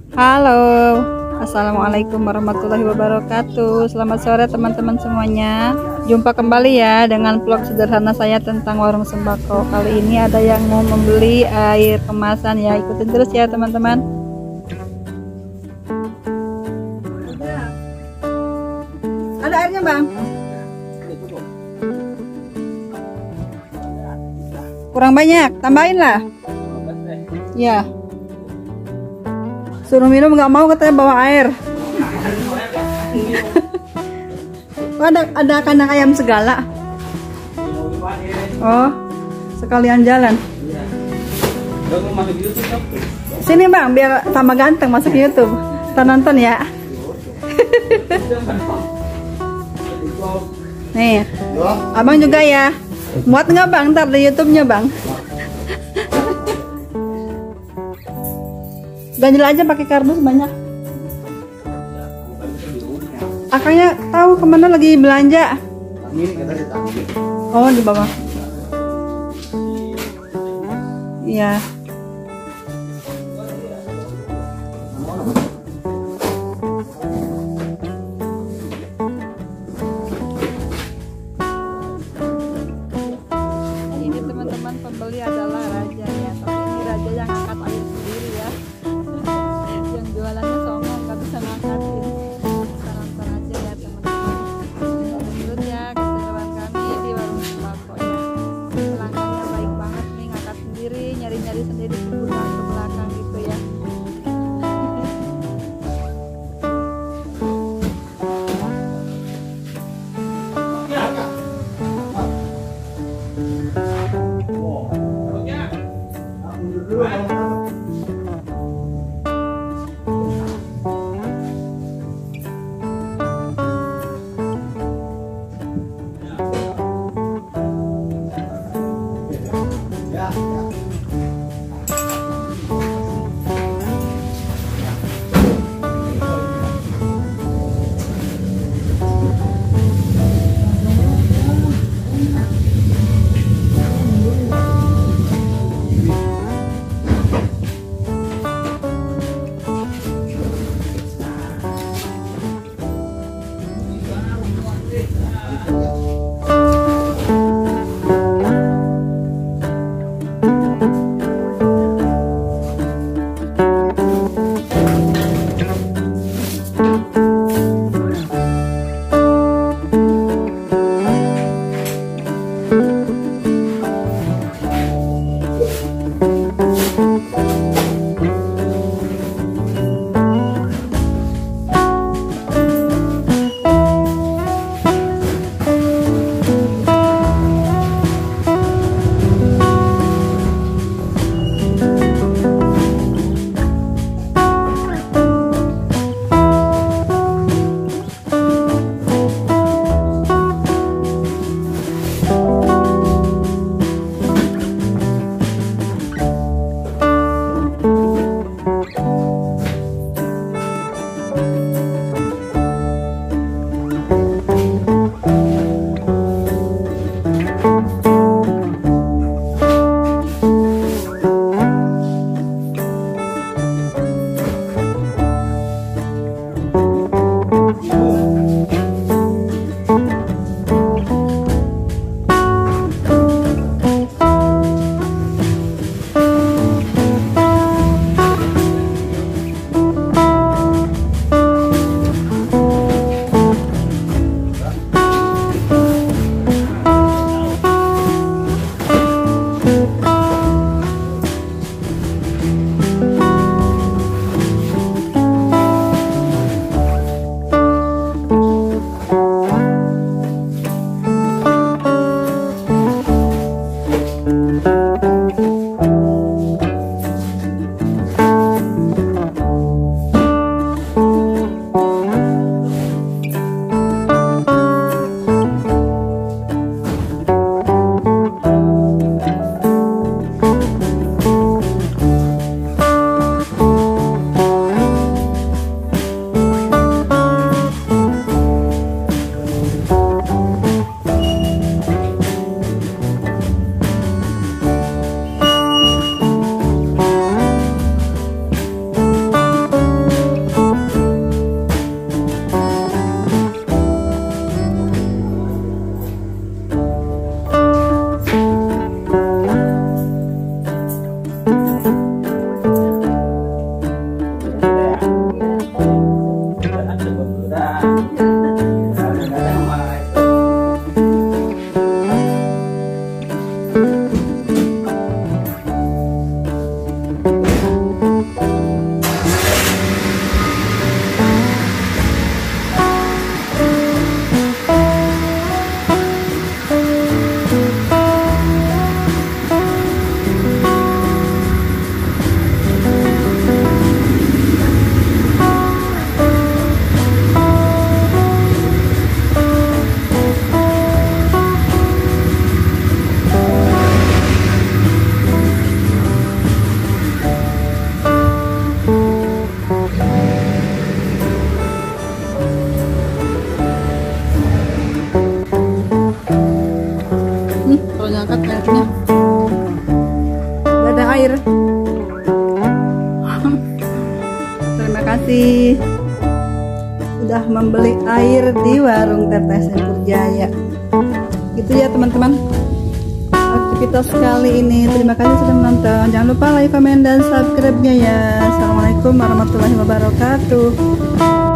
Halo, assalamualaikum warahmatullahi wabarakatuh. Selamat sore teman-teman semuanya. Jumpa kembali ya dengan vlog sederhana saya tentang warung sembako. Kali ini ada yang mau membeli air kemasan ya, ikutin terus ya teman-teman. Ada airnya bang? Kurang banyak, tambahin lah. Ya. Suruh minum nggak mau, katanya bawa air. Oh, ada kandang ayam segala. Oh, sekalian jalan. Sini bang, biar tambah ganteng masuk YouTube. Kita nonton ya. Nih, abang juga ya. Muat nggak bang ntar di YouTube-nya bang? Ganjel aja pakai kardus banyak. Akangnya tahu kemana lagi belanja. Oh di bawah. Iya. Ini teman-teman pembeli adalah raja ya. Tapi ini raja yang angkat air sendiri ya. Yang jualannya songong nggak bisa ngangkatin. Kita nonton aja ya teman-teman. Lanjut ya keseruan kami di warung sembako ya. Pelanggannya baik banget nih, ngangkat sendiri, nyari-nyari sendiri. kasih sudah membeli air di warung Teteh Purjaya. Gitu ya teman-teman aktivitas kali ini. Terima kasih sudah menonton. Jangan lupa like, komen, dan subscribe-nya ya. Assalamualaikum warahmatullahi wabarakatuh.